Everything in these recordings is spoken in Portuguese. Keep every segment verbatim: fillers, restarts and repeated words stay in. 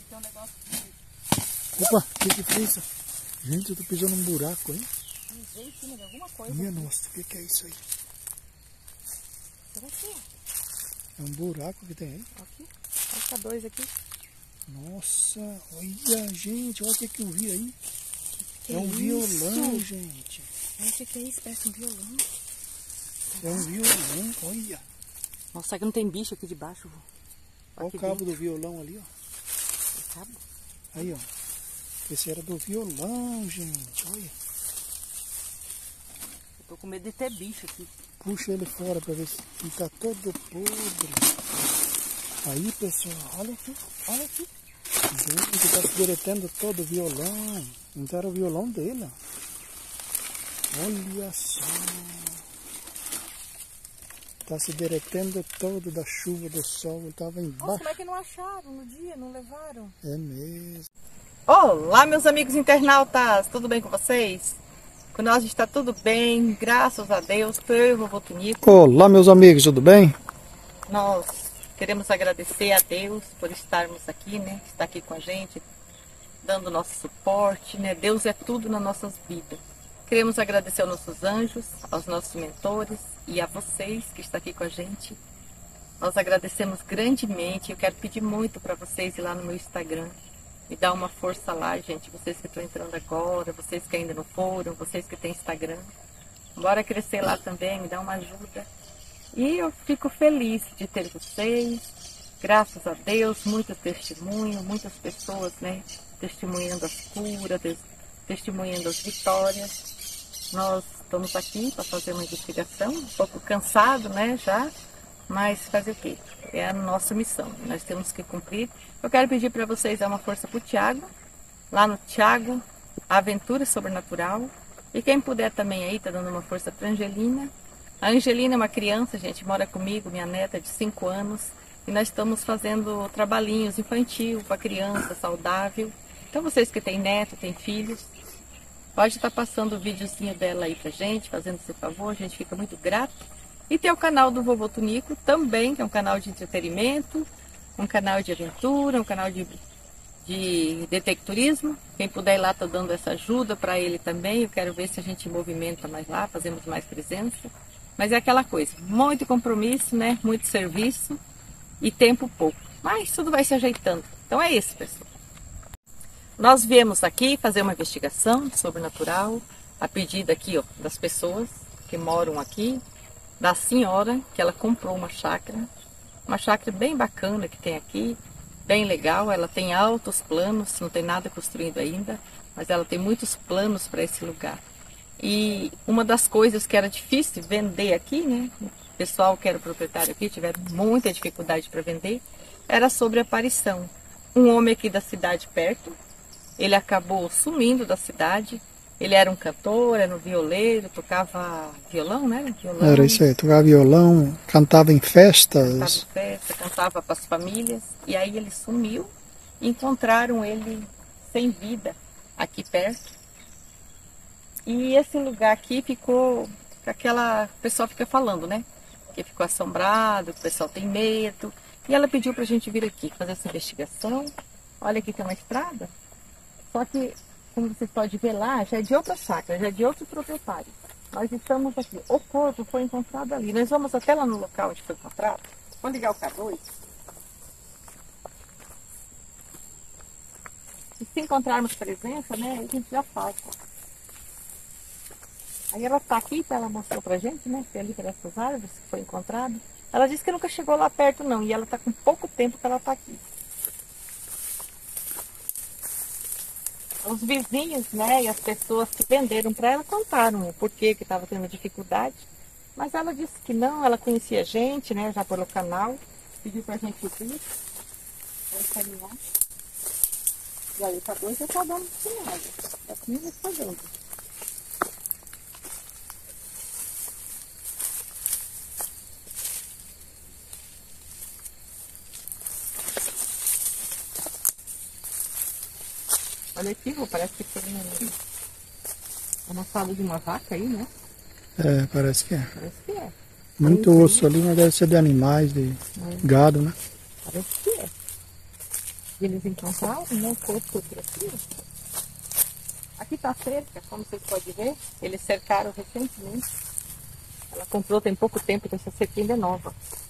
tem um negócio aqui. Opa, o que que foi isso? Gente, eu tô pisando num buraco, hein? Pisei em cima de alguma coisa. Minha nossa, o que que é isso aí? Será que é? É um buraco que tem aí? Aqui. Acho que tá dois aqui. Nossa, olha, gente, olha o que que eu vi aí. Que é um isso? violão, gente. Olha o que que é isso, parece um violão. É um violão, olha. Nossa, será que não tem bicho aqui debaixo? Olha o cabo do violão ali, ó. O cabo? Aí, ó. Esse era do violão, gente, olha. Eu tô com medo de ter bicho aqui. Puxa ele fora pra ver se ele tá todo podre. Aí, pessoal, olha aqui, olha aqui. Gente, tá se derretendo todo o violão. Então era o violão dele, ó. Olha só. Tá se derretendo todo da chuva, do sol. Ele tava embaixo. Nossa, como é que não acharam no dia? Não levaram? É mesmo. Olá, meus amigos internautas. Tudo bem com vocês? Com nós está tudo bem, graças a Deus. Eu e o vovô Tunico. Olá, meus amigos, tudo bem? Nós queremos agradecer a Deus por estarmos aqui, né? Estar aqui com a gente, dando nosso suporte, né? Deus é tudo nas nossas vidas. Queremos agradecer aos nossos anjos, aos nossos mentores e a vocês que estão aqui com a gente. Nós agradecemos grandemente. Eu quero pedir muito para vocês ir lá no meu Instagram. Me dá uma força lá, gente. Vocês que estão entrando agora, vocês que ainda não foram, vocês que têm Instagram. Bora crescer lá também, me dá uma ajuda. E eu fico feliz de ter vocês. Graças a Deus, muitos testemunhos, muitas pessoas, né? Testemunhando as curas, testemunhando as vitórias. Nós estamos aqui para fazer uma investigação, um pouco cansado, né, já, mas fazer o quê? É a nossa missão, nós temos que cumprir. Eu quero pedir para vocês dar uma força para o Thiago, lá no Thiago Aventura Sobrenatural, e quem puder também aí, tá dando uma força para a Angelina. A Angelina é uma criança, gente, mora comigo, minha neta de cinco anos, e nós estamos fazendo trabalhinhos infantil para criança, saudável. Então vocês que têm neto, têm filhos, pode estar passando o videozinho dela aí pra gente, fazendo esse favor, a gente fica muito grato. E tem o canal do vovô Tunico também, que é um canal de entretenimento, um canal de aventura, um canal de, de detectorismo. Quem puder ir lá, tá dando essa ajuda para ele também. Eu quero ver se a gente movimenta mais lá, fazemos mais presença. Mas é aquela coisa, muito compromisso, né? Muito serviço e tempo pouco. Mas tudo vai se ajeitando. Então é isso, pessoal. Nós viemos aqui fazer uma investigação sobrenatural, a pedido aqui, ó, das pessoas que moram aqui, da senhora que ela comprou uma chácara, uma chácara bem bacana que tem aqui, bem legal. Ela tem altos planos, não tem nada construído ainda, mas ela tem muitos planos para esse lugar. E uma das coisas que era difícil vender aqui, né? O pessoal que era proprietário aqui tiveram muita dificuldade para vender, era sobre a aparição. Um homem aqui da cidade perto, ele acabou sumindo da cidade. Ele era um cantor, era um violeiro, tocava violão, né? Violão. Era isso aí, tocava violão, cantava em festas. Cantava em festa, cantava para as famílias. E aí ele sumiu. Encontraram ele sem vida aqui perto. E esse lugar aqui ficou, aquela, o pessoal fica falando, né? Que ficou assombrado, que o pessoal tem medo. E ela pediu para a gente vir aqui fazer essa investigação. Olha, aqui tem uma estrada. Só que, como vocês podem ver lá, já é de outra chácara, já é de outro proprietário. Nós estamos aqui. O corpo foi encontrado ali. Nós vamos até lá no local onde foi encontrado. Vou ligar o K dois. E se encontrarmos presença, né, a gente já faz. Aí ela está aqui, ela mostrou pra gente, né, que é ali por essas árvores que foi encontrado. Ela disse que nunca chegou lá perto não, e ela está com pouco tempo que ela está aqui. Os vizinhos, né, e as pessoas que venderam para ela contaram o porquê que estava tendo dificuldade. Mas ela disse que não, ela conhecia a gente, né, já pelo canal. Pediu para a gente vir. Vamos caminhar. E aí o K dois já está dando sinal. Assim já está dando. Olha aqui, parece que tem uma fala de uma vaca aí, né? É, parece que é. Parece que é. Muito Parece osso ali, mas deve ser de animais, de é. gado, né? Parece que é. Eles encontraram, né? O corpo por aqui. Aqui tá cerca, como vocês podem ver. Eles cercaram recentemente. Ela comprou tem pouco tempo, então essa cerca ainda é nova.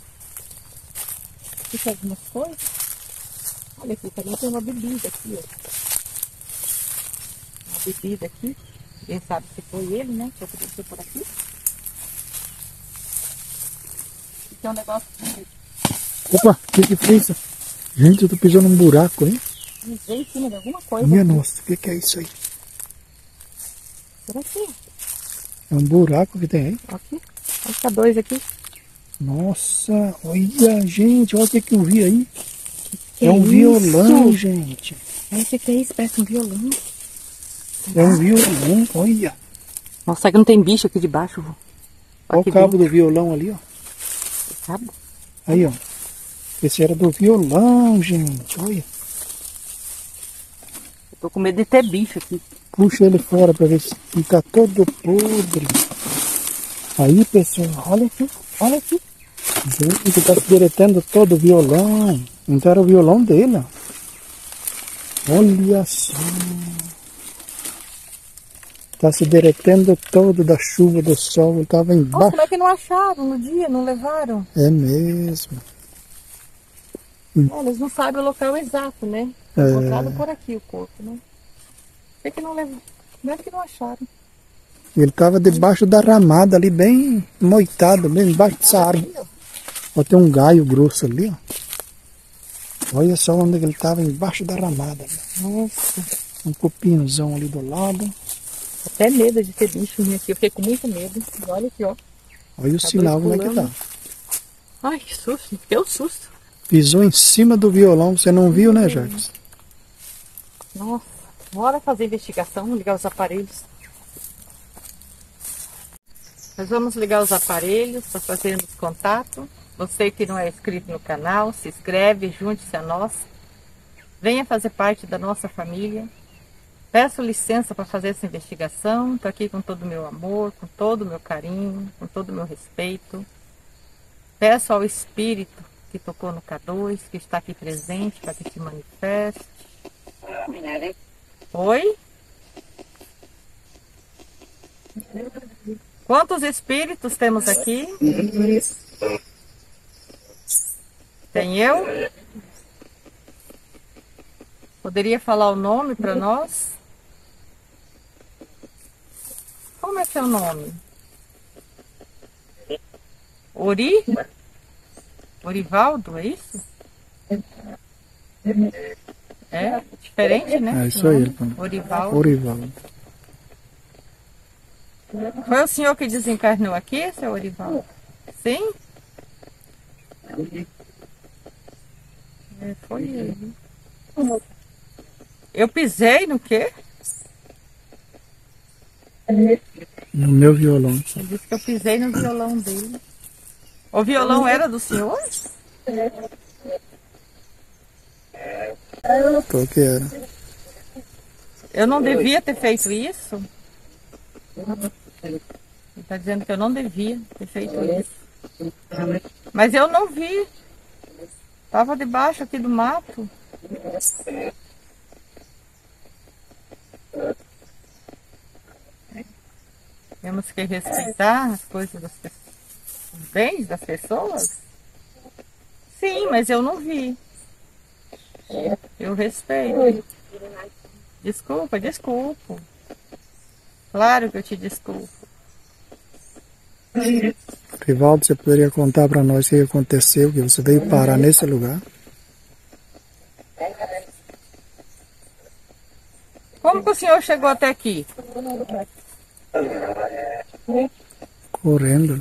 Aqui tem algumas coisas. Olha aqui, também tem uma bebida aqui, ó. Uma bebida aqui. Quem sabe se foi ele, né? Que eu podia ser por aqui. E tem um negócio aqui. Opa, o que que foi isso? Gente, eu tô pisando num buraco, hein? Pisei em cima de alguma coisa. Minha aqui. nossa, o que que é isso aí? Será que é? É um buraco que tem aí? Aqui. Acho que tá dois aqui. Nossa, olha, gente, olha o que que eu vi aí. Que é um isso? violão, gente. É, o que que é isso? Parece um violão. É um violão, olha. Nossa, será que não tem bicho aqui debaixo, vô? Olha Aqui o cabo dentro. do violão ali, ó. Cabo? Aí, ó. Esse era do violão, gente, olha. Eu tô com medo de ter bicho aqui. Puxa ele fora pra ver se fica todo podre. Aí, pessoal, olha aqui, olha aqui. Gente, tá se derretendo todo o violão. Então era o violão dele, ó. Olha só. Tá se derretendo todo da chuva, do sol. Ele tava Nossa, embaixo. como é que não acharam no dia? Não levaram? É mesmo. É, eles não sabem o local exato, né? É. Encontrado por aqui o corpo, né? Por que não levaram? Como é que não acharam? Ele tava debaixo da ramada ali, bem moitado, bem embaixo dessa árvore. Ó, tem um galho grosso ali, ó. Olha só onde ele tava, embaixo da ramada. Nossa. Um cupinzão ali do lado. Até medo de ter bicho aqui. Eu fiquei com muito medo. Olha aqui, ó. Olha o Tá sinal dois como é que tá. pulando. Ai, que susto. Deu susto. Pisou em cima do violão, você não viu, né, Jacques? Nossa. Bora fazer investigação, ligar os aparelhos. Nós vamos ligar os aparelhos para fazermos contato. Você que não é inscrito no canal, se inscreve, junte-se a nós. Venha fazer parte da nossa família. Peço licença para fazer essa investigação. Estou aqui com todo o meu amor, com todo o meu carinho, com todo o meu respeito. Peço ao Espírito que tocou no K dois, que está aqui presente, para que se manifeste. Oi? Quantos espíritos temos aqui? Tem eu? Poderia falar o nome para nós? Como é seu nome? Ori? Orivaldo, é isso? É, diferente, né? É isso aí. Orivaldo. Orivaldo. Foi o senhor que desencarnou aqui, seu Orivaldo? Sim? É, foi ele. Eu pisei no quê? No meu violão. Ele disse que eu pisei no violão dele. O violão era do senhor? Qual que era? Eu não devia ter feito isso? Ele está dizendo que eu não devia ter feito isso. Mas eu não vi. Estava debaixo aqui do mato. Temos que respeitar as coisas das pessoas. Os bens das pessoas? Sim, mas eu não vi. Eu respeito. Desculpa, desculpo. Claro que eu te desculpo. Rivaldo, você poderia contar para nós o que aconteceu, que você veio parar nesse lugar? Como que o senhor chegou até aqui? Correndo.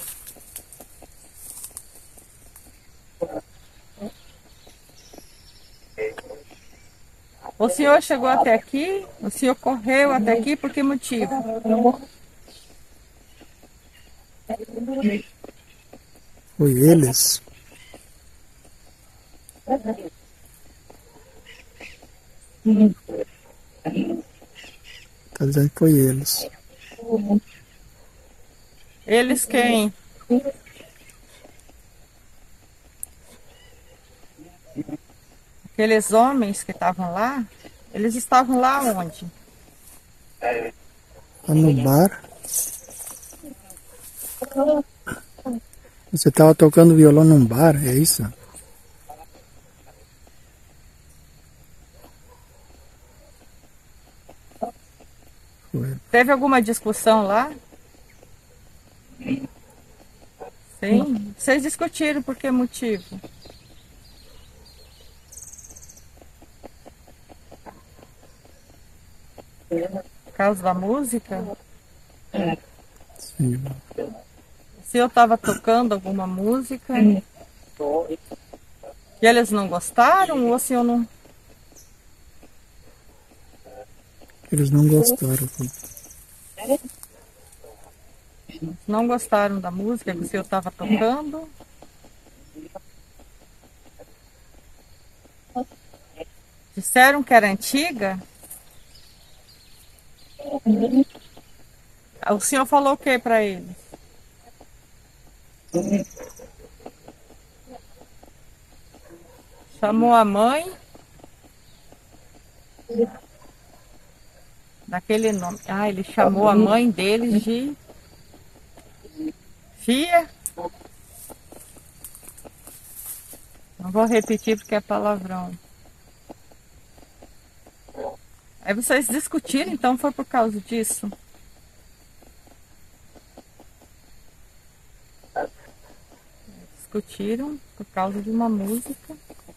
O senhor chegou até aqui? O senhor correu até aqui por que motivo? Foi eles. Tá dizendo que foi eles. Eles quem? Aqueles homens que estavam lá, eles estavam lá onde? Lá no bar. Você estava tocando violão num bar, é isso? Foi. Teve alguma discussão lá? Sim. Vocês discutiram por que motivo? Por causa da música? Sim. Se eu estava tocando alguma música e eles não gostaram, ou se eu não... Eles não gostaram. Não gostaram da música que o senhor estava tocando? Disseram que era antiga? O senhor falou o que para eles? Chamou a mãe? Daquele nome. Ah, ele chamou a mãe deles de... Fia? Não vou repetir porque é palavrão. Aí vocês discutiram, então foi por causa disso? Discutiram por causa de uma música.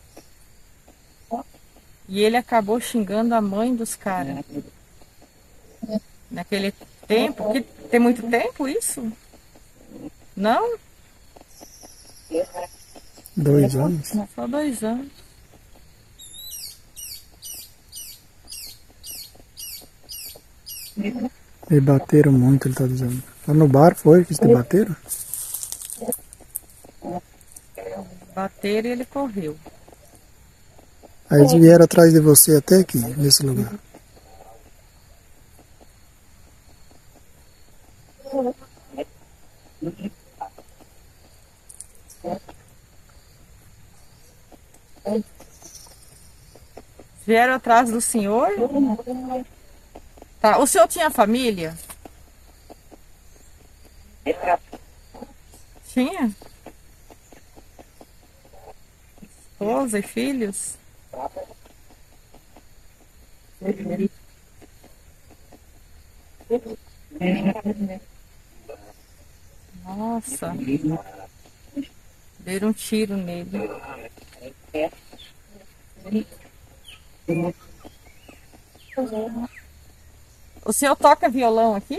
E ele acabou xingando a mãe dos caras. Naquele tempo, que tem muito tempo isso? Não? Dois anos? Só dois anos. E bateram muito, ele tá dizendo. Lá no bar foi que eles te bateram? Bateram e ele correu. Aí eles vieram atrás de você até aqui, nesse lugar. Vieram atrás do senhor? Tá. O senhor tinha família? Tinha? Esposa e filhos? Nossa. Deram um tiro nele. O senhor toca violão aqui?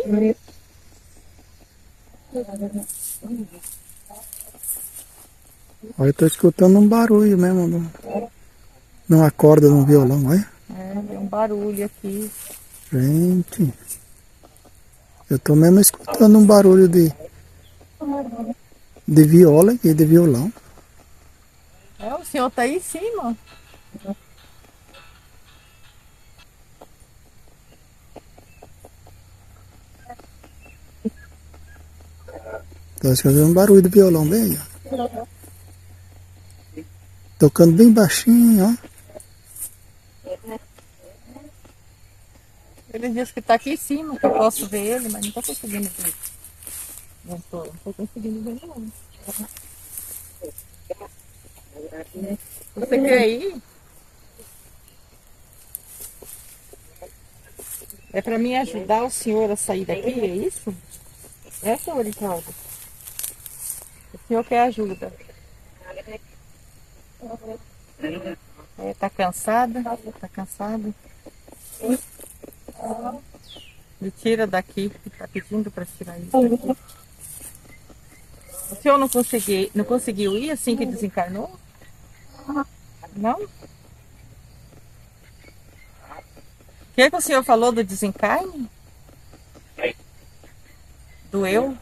Olha, eu tô escutando um barulho mesmo. Não, não acorda no violão, olha. É, tem um barulho aqui. Gente. Eu tô mesmo escutando um barulho de, de viola e de violão. É, o senhor tá aí em cima? Tô escutando um barulho de violão bem aí, ó. Tocando bem baixinho, ó. Ele disse que tá aqui em cima, que eu posso ver ele, mas não tô conseguindo ver. Não tô, não tô conseguindo ver não. Você quer ir? É para mim ajudar o senhor a sair daqui, é isso? É, senhor Ricardo? O senhor quer ajuda? É, tá cansada? Tá cansado? Me tira daqui, tá pedindo para tirar isso daqui. O senhor não conseguiu, não conseguiu ir assim que desencarnou? Não? O que, que o senhor falou do desencarne? Do eu?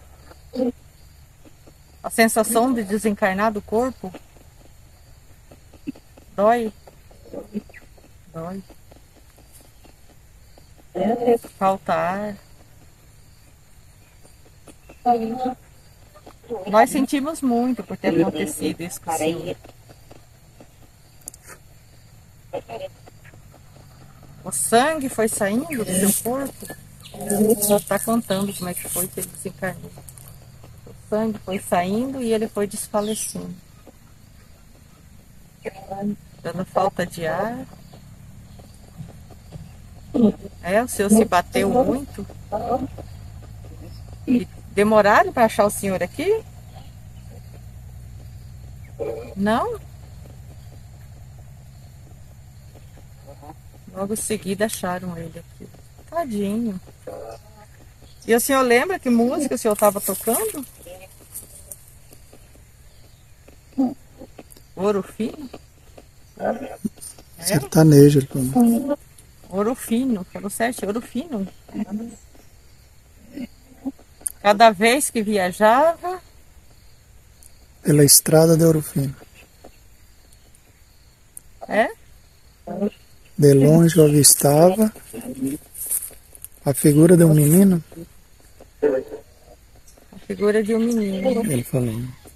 A sensação de desencarnar do corpo? Dói? Dói. Falta ar. Nós sentimos muito por ter acontecido isso com o senhor. O sangue foi saindo do seu corpo. Está contando como é que foi que ele desencarnou. O sangue foi saindo e ele foi desfalecendo. Dando falta de ar. É, o senhor se bateu muito. E demoraram para achar o senhor aqui? Não? Logo em seguida acharam ele aqui. Tadinho. E o senhor lembra que música o senhor estava tocando? Ouro Fino? É? Sertanejo, ele falou. Ouro Fino, falou certo, Ouro Fino. Cada vez que viajava... Pela estrada de Ouro Fino. É? De longe eu avistava a figura de um menino. A figura de um menino. Ele falou.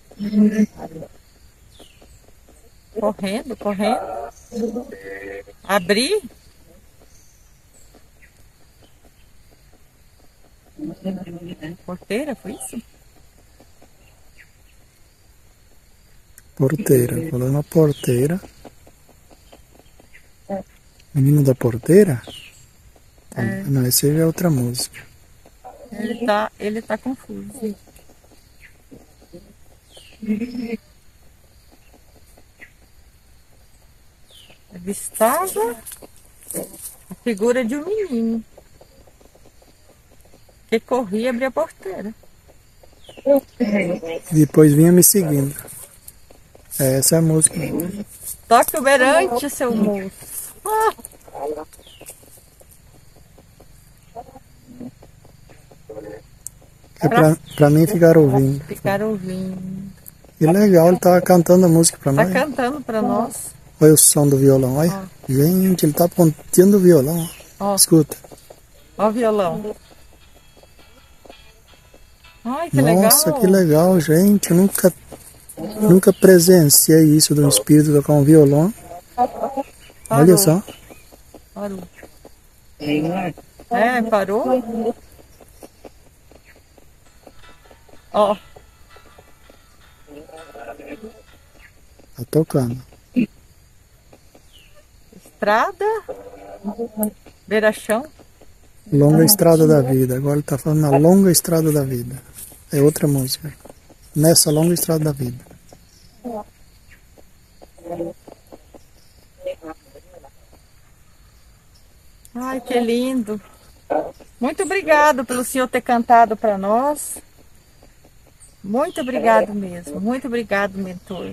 Correndo, correndo. Abri. Porteira, foi isso? Porteira, falou uma porteira. Menino da porteira? É. Não, esse é outra música. Ele tá, ele tá confuso. Avistava a figura de um menino que corria e abria a porteira. E depois vinha me seguindo. É, essa é a música. Toque o berante, seu moço. Ah. É pra, pra mim ficar ouvindo. Ficar ouvindo. Que legal, ele tava cantando a música pra Tá nós. cantando pra nós. Olha o som do violão, olha. Ó. Gente, ele tá ponteando o violão. Ó. Escuta. Ó o violão. Ai, que Nossa, legal. que legal, gente. Eu nunca, nunca presenciei isso de um espírito tocar um violão. Parou. Olha só. Parou. É, parou. Ó. Tá tocando. Estrada. Beira-chão. Longa Estrada da Vida. Agora ele tá falando na Longa Estrada da Vida. É outra música. Nessa Longa Estrada da Vida. Ai, que lindo. Muito obrigado pelo senhor ter cantado para nós. Muito obrigado mesmo. Muito obrigado, mentor.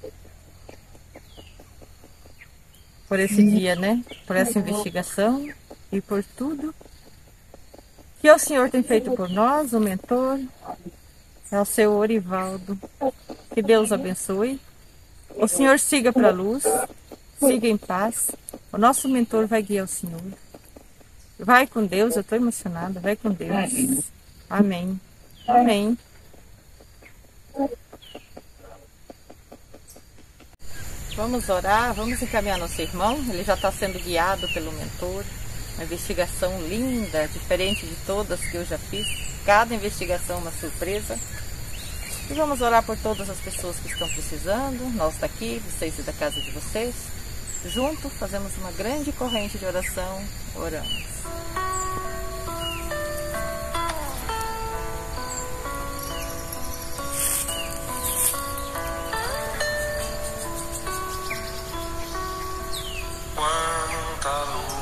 Por esse dia, né? Por essa investigação e por tudo que o senhor tem feito por nós, o mentor. É o seu Orivaldo. Que Deus abençoe. O senhor siga para a luz. Siga em paz. O nosso mentor vai guiar o senhor. Vai com Deus, eu estou emocionada. Vai com Deus. Amém. Amém. Vamos orar, vamos encaminhar nosso irmão. Ele já está sendo guiado pelo mentor. Uma investigação linda, diferente de todas que eu já fiz. Cada investigação é uma surpresa. E vamos orar por todas as pessoas que estão precisando. Nós daqui, vocês e da casa de vocês. Junto fazemos uma grande corrente de oração. Oramos. Quanta luz